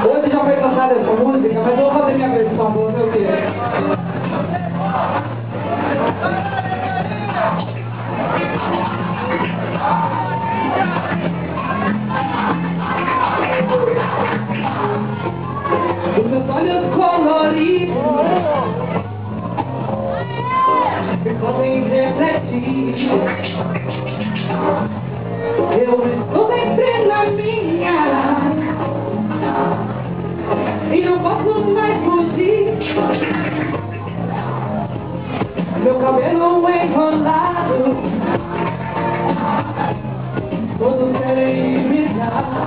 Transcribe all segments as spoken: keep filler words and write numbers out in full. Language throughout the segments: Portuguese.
Hoje já foi cantada essa música, mas eu vou fazer minha versão, vou ver o que é. Os meus olhos coloridos podem refletir. Eu estou sempre na minha e não posso mais fugir. Meu cabelo enrolado, todos querem me dar.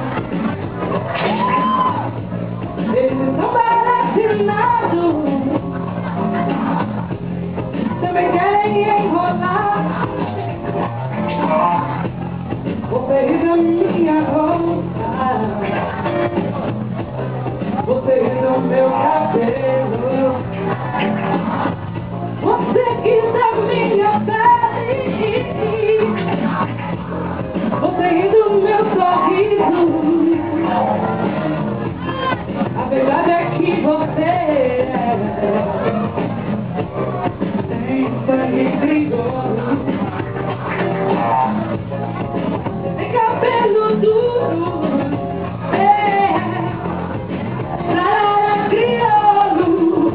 Eles estão vaticinados, também querem enrolar. Você da minha roupa, você do meu cabelo, você quis da minha pele, você do meu sorriso. A verdade é que você tem sangue perigoso, tem cabelo duro, é sarara crioulo,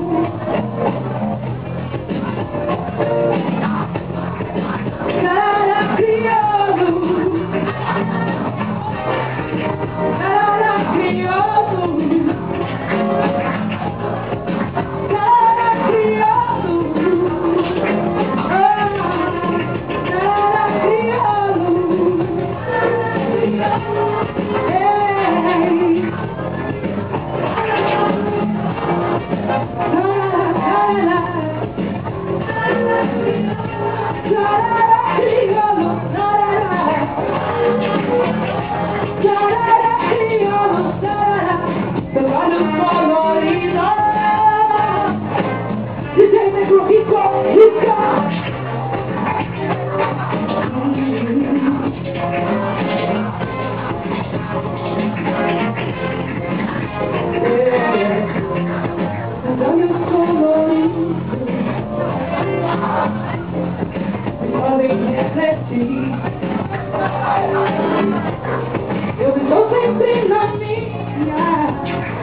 sarara crioulo, sarara crioulo. Eu estou sempre na minha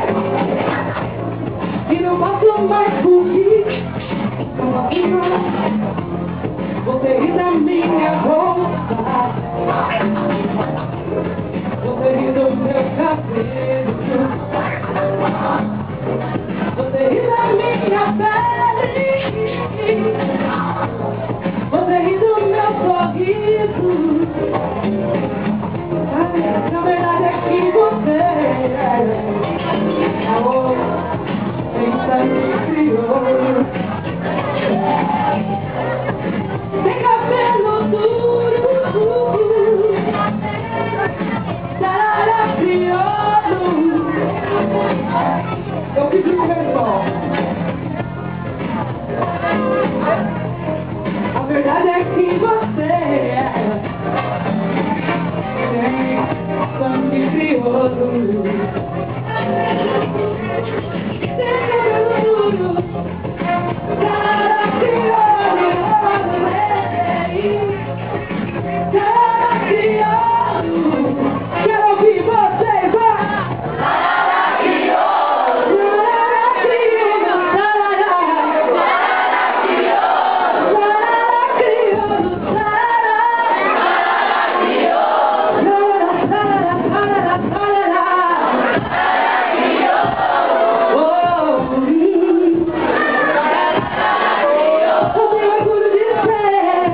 e não posso mais fugir. Você ri da minha roupa, você ri do meu cabelo, você ri da minha pele, você ri do meu sorriso. Na verdade é que você oh, tem sangue crioulo, tem cabelo duro, sarara crioulo. Eu pedi o pessoal. A verdade é que você tem sangue crioulo, tem cabelo duro, sarara crioulo, sarara crioulo. Quero ouvir vocês, vai! Sarara crioulo, sarara crioulo, sarara, sarara crioulo, sarara crioulo, sarara crioulo, sarara, sarara, sarara, sarara crioulo. Oh, eu tenho orgulho de ser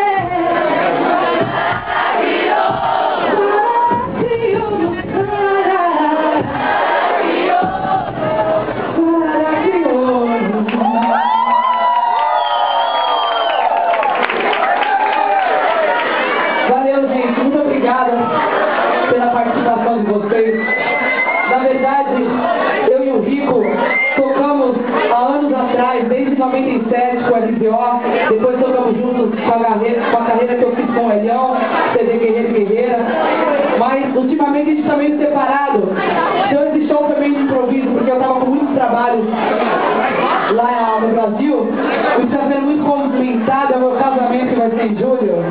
valeu, gente, muito obrigada pela participação de vocês. Na verdade, eu e o Rico tocamos há anos atrás, desde noventa e sete com a R Z O, depois tocamos juntos com a carreira, com a carreira que eu fiz com o Elião, C D Guerreiro e Guerreira, mas ultimamente a gente está meio separado, então esse show foi meio improviso. eu tava com muitos trabalhos lá no Brasil, e está sendo muito movimentado, é o meu casamento que vai ser em julho.